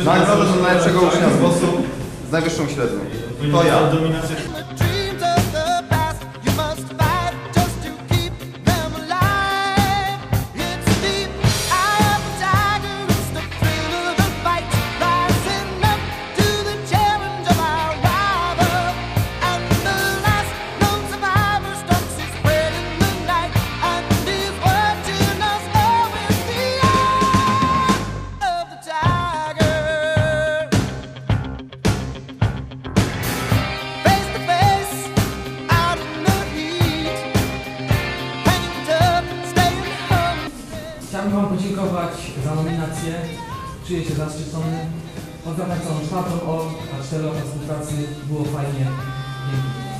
Nagrodę dla najlepszego ucznia z WOS-u z najwyższą średnią. To ja. Chciałbym Wam podziękować za nominację. Czuję się zaszczycony. Pozdrawiam całą czwartą a 4 lata współpracy. Było fajnie. Dzięki.